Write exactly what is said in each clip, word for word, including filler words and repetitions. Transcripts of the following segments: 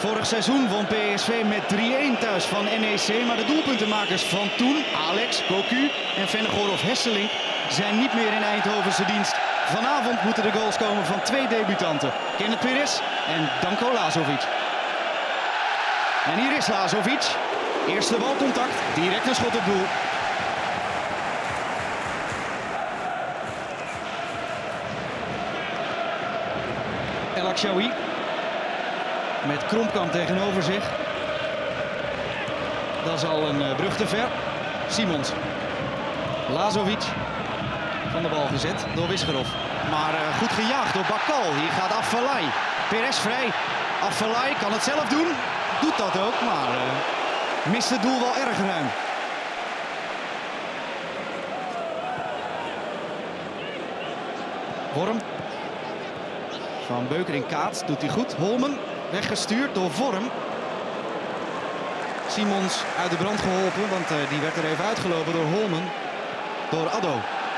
Vorig seizoen won P S V met drie-een thuis van N E C, maar de doelpuntenmakers van toen, Alex, Cocu en Vennegoor Hesselink, zijn niet meer in Eindhovense dienst. Vanavond moeten de goals komen van twee debutanten, Kenneth Perez en Danko Lazovic. En hier is Lazovic. Eerste balcontact, direct een schot op doel. El Akshaoui met Krompkamp tegenover zich. Dat is al een uh, brug te ver. Simons. Lazovic van de bal gezet door Wisgerov. Maar uh, goed gejaagd door Bakal. Hier gaat Afellay. Perez vrij. Afellay kan het zelf doen. Doet dat ook, maar uh, mist het doel wel erg ruim. Worm. Van Beukering kaats, doet hij goed. Holmen weggestuurd door Vorm. Simons uit de brand geholpen, want uh, die werd er even uitgelopen door Holmen. Door Addo.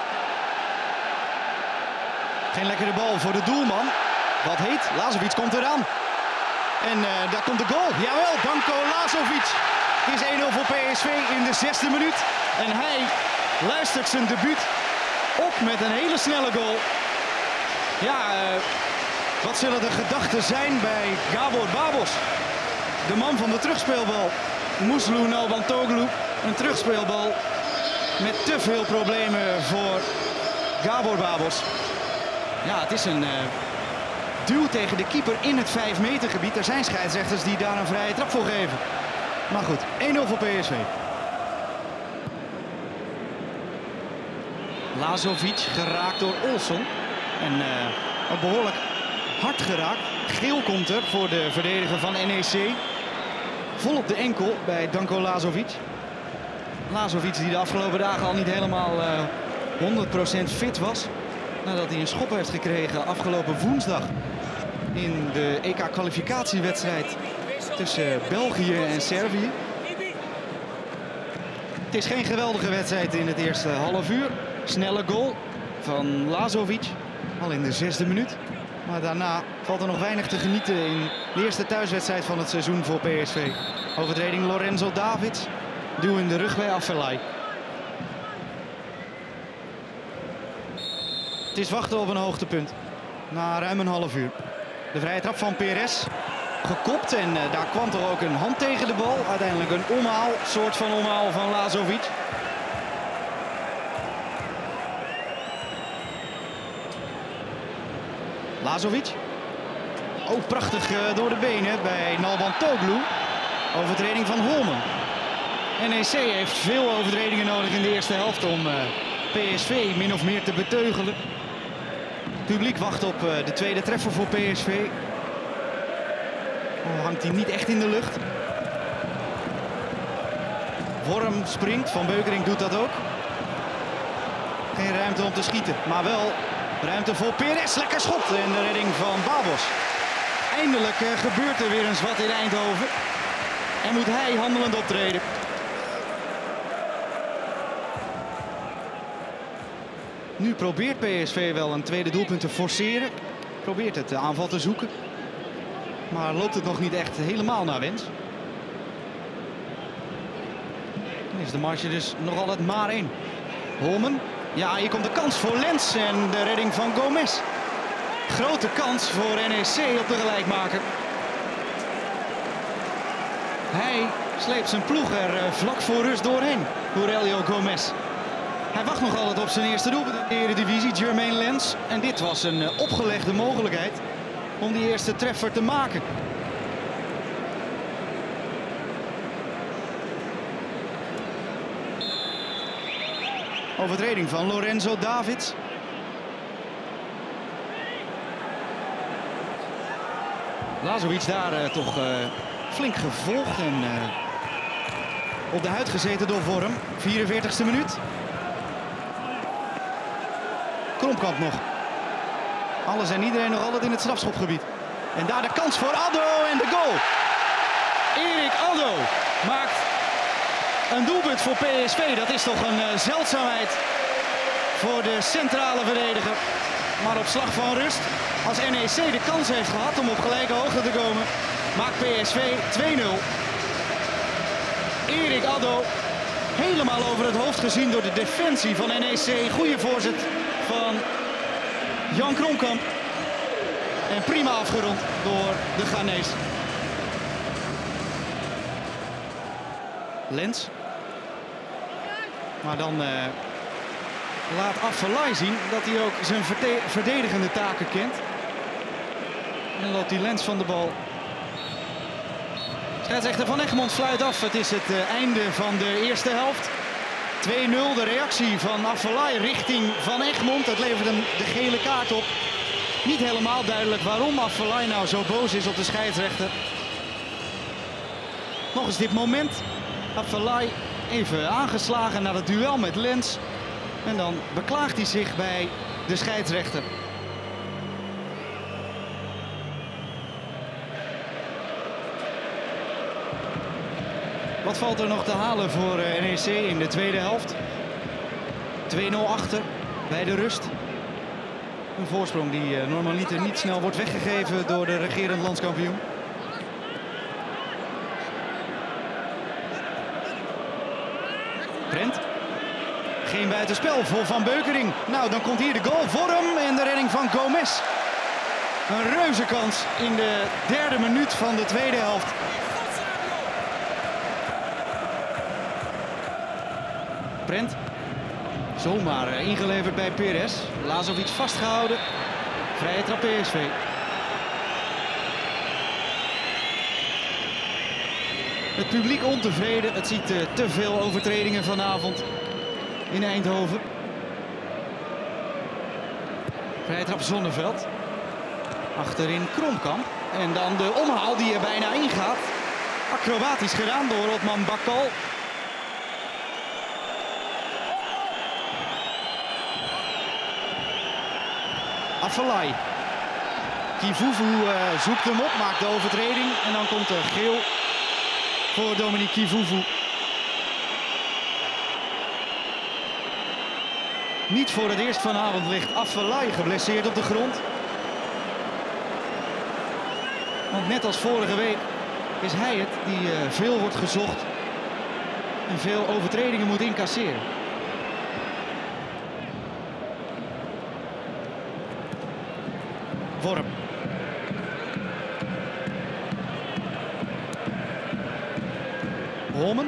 Geen lekkere bal voor de doelman. Wat heet? Lazovic komt eraan. En uh, daar komt de goal. Jawel, Danko Lazovic. Het is één nul voor P S V in de zesde minuut. En hij luistert zijn debuut op met een hele snelle goal. Ja, uh, wat zullen de gedachten zijn bij Gabor Babos? De man van de terugspeelbal. Muslu Nalbantoglu. Een terugspeelbal met te veel problemen voor Gabor Babos. Ja, het is een uh, duw tegen de keeper in het vijf meter gebied. Er zijn scheidsrechters die daar een vrije trap voor geven. Maar goed, één nul voor P S V. Lazovic geraakt door Olsson. En uh, behoorlijk hard geraakt. Geel komt er voor de verdediger van N E C. Vol op de enkel bij Danko Lazovic. Lazovic die de afgelopen dagen al niet helemaal uh, honderd procent fit was. Nadat hij een schop heeft gekregen afgelopen woensdag. In de E K-kwalificatiewedstrijd tussen België en Servië. Het is geen geweldige wedstrijd in het eerste half uur. Snelle goal van Lazovic. Al in de zesde minuut. Maar daarna valt er nog weinig te genieten in de eerste thuiswedstrijd van het seizoen voor P S V. Overtreding Lorenzo Davids. Duw in de rug bij Afellay. Het is wachten op een hoogtepunt. Na ruim een half uur. De vrije trap van Perez. Gekopt en uh, daar kwam toch ook een hand tegen de bal. Uiteindelijk een omhaal, soort van omhaal van Lazovic. Lazovic. Ook prachtig uh, door de benen bij Nalbantoglu. Overtreding van Holmen. N E C heeft veel overtredingen nodig in de eerste helft om uh, P S V min of meer te beteugelen. Het publiek wacht op uh, de tweede treffer voor P S V. Al hangt hij niet echt in de lucht. Worm springt, Van Beukering doet dat ook. Geen ruimte om te schieten, maar wel ruimte voor Perez. Lekker schot en de redding van Babos. Eindelijk uh, gebeurt er weer eens wat in Eindhoven. En moet hij handelend optreden. Nu probeert P S V wel een tweede doelpunt te forceren. Probeert het de aanval te zoeken. Maar loopt het nog niet echt helemaal naar wens. Dan is de marge dus nog altijd maar één. Holmen. Ja, hier komt de kans voor Lens en de redding van Gomez. Grote kans voor N E C op de gelijkmaker. Hij sleept zijn ploeg er vlak voor rust doorheen. Aurelio Gomez. Hij wacht nog altijd op zijn eerste doelpunt in de Eredivisie, Jermaine Lens. En dit was een opgelegde mogelijkheid om die eerste treffer te maken. Overtreding van Lorenzo Davids. Lazovic daar uh, toch uh, flink gevolgd en uh, op de huid gezeten door Vorm. vierenveertigste minuut. Krompkamp nog. Alles en iedereen nog altijd in het strafschopgebied. En daar de kans voor Addo en de goal. Erik Addo maakt een doelpunt voor P S V. Dat is toch een uh, zeldzaamheid voor de centrale verdediger. Maar op slag van rust, als N E C de kans heeft gehad om op gelijke hoogte te komen, maakt P S V twee nul. Erik Addo helemaal over het hoofd gezien door de defensie van N E C. Goede voorzet van Jan Kromkamp. En prima afgerond door de Ghanese. Lens. Maar dan uh, laat Afellay zien dat hij ook zijn verdedigende taken kent. En loopt die Lens van de bal. Scheidsrechter Van Egmond fluit af. Het is het uh, einde van de eerste helft. twee nul, de reactie van Afellay richting Van Egmond. Dat levert hem de gele kaart op. Niet helemaal duidelijk waarom Afellay nou zo boos is op de scheidsrechter. Nog eens dit moment. Afellay even aangeslagen naar het duel met Lens. En dan beklaagt hij zich bij de scheidsrechter. Wat valt er nog te halen voor N E C in de tweede helft? twee nul achter bij de rust. Een voorsprong die normaliter niet snel wordt weggegeven door de regerend landskampioen. Brent. Geen buitenspel voor Van Beukering. Nou, dan komt hier de goal voor hem en de redding van Gomez. Een reuze kans in de derde minuut van de tweede helft. Brent. Zomaar ingeleverd bij Perez. Lazovic vastgehouden. Vrije trap P S V. Het publiek ontevreden. Het ziet uh, te veel overtredingen vanavond in Eindhoven. Vrije trap Zonneveld. Achterin Kromkamp. En dan de omhaal die er bijna ingaat. Acrobatisch gedaan door Otman Bakkal. Afellay. Kivuvu uh, zoekt hem op, maakt de overtreding. En dan komt er geel voor Dominique Kivuvu. Niet voor het eerst vanavond ligt Afellay geblesseerd op de grond. Want net als vorige week is hij het die uh, veel wordt gezocht. En veel overtredingen moet incasseren. Vorm. Holmen.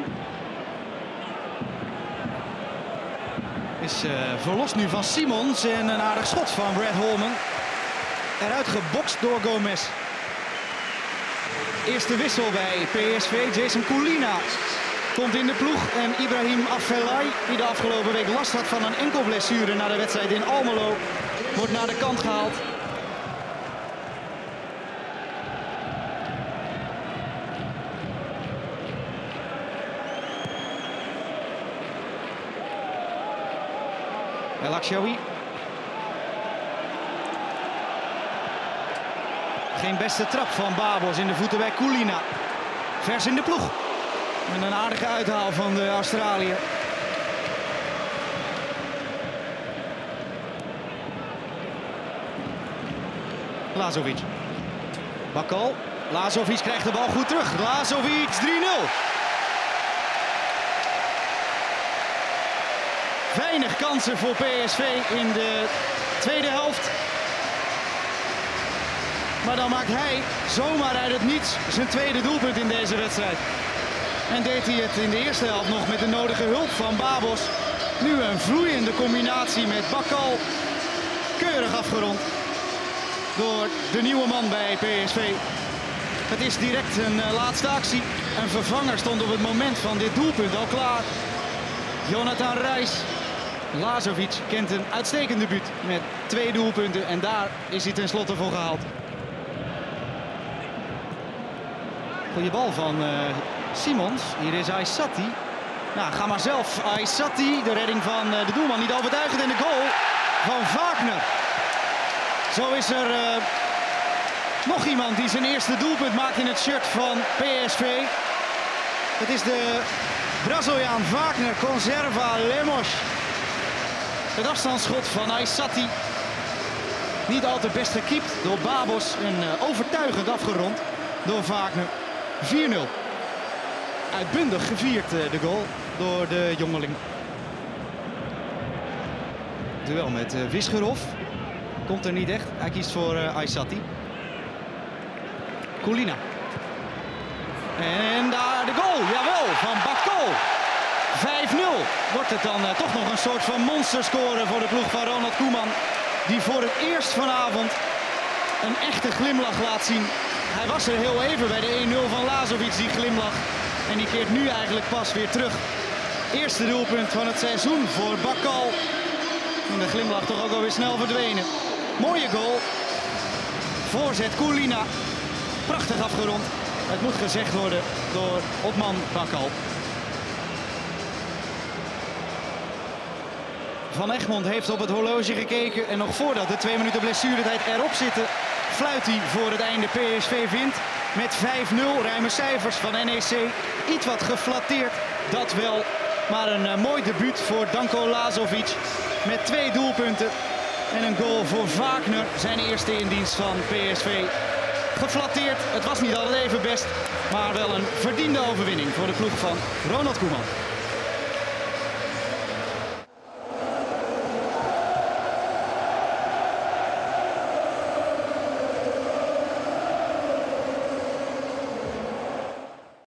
Is uh, verlost nu van Simons en een aardig schot van Brad Holmen. Eruit gebokst door Gomez. Eerste wissel bij P S V. Jason Koulina komt in de ploeg. En Ibrahim Afellay, die de afgelopen week last had van een enkelblessure na de wedstrijd in Almelo, wordt naar de kant gehaald. El Akshawi. Geen beste trap van Babos in de voeten bij Koulina. Vers in de ploeg. En een aardige uithaal van de Australiër. Lazovic. Bakkal. Lazovic krijgt de bal goed terug. Lazovic drie nul. Weinig kansen voor P S V in de tweede helft. Maar dan maakt hij zomaar uit het niets zijn tweede doelpunt in deze wedstrijd. En deed hij het in de eerste helft nog met de nodige hulp van Babos. Nu een vloeiende combinatie met Bakkal. Keurig afgerond door de nieuwe man bij P S V. Het is direct een uh, laatste actie. Een vervanger stond op het moment van dit doelpunt al klaar. Jonathan Reis. Lazovic kent een uitstekend debuut met twee doelpunten en daar is hij tenslotte voor gehaald. Goeie bal van uh, Simons. Hier is Aissati. Nou, ga maar zelf. Aissati, de redding van uh, de doelman, niet overtuigend in de goal van Wagner. Zo is er uh, nog iemand die zijn eerste doelpunt maakt in het shirt van P S V. Het is de Braziliaan Wagner Conserva Lemos. Het afstandsschot van Aissati. Niet al te best gekiept door Babos en uh, overtuigend afgerond. door Wagner. vier nul. Uitbundig gevierd de goal door de jongeling. Duel met uh, Wisgerhof. Komt er niet echt. Hij kiest voor uh, Aysati. Kulina. En daar de goal. Jawel, van Bakal. vijf nul. Wordt het dan uh, toch nog een soort van monsterscore voor de ploeg van Ronald Koeman. Die voor het eerst vanavond een echte glimlach laat zien. Hij was er heel even bij de één nul van Lazovic, die glimlach. En die keert nu eigenlijk pas weer terug. Eerste doelpunt van het seizoen voor Bakal. En de glimlach toch ook alweer snel verdwenen. Mooie goal. Voorzet Kulina. Prachtig afgerond. Het moet gezegd worden door Otman Bakal. Van Egmond heeft op het horloge gekeken. En nog voordat de twee minuten blessuretijd erop zitten, fluit hij voor het einde. P S V wint met vijf nul. Ruime cijfers van N E C. Iets wat geflatteerd, dat wel. Maar een uh, mooi debuut voor Danko Lazovic. Met twee doelpunten. En een goal voor Wagner. Zijn eerste in dienst van P S V. Geflatteerd. Het was niet altijd even best. Maar wel een verdiende overwinning voor de ploeg van Ronald Koeman.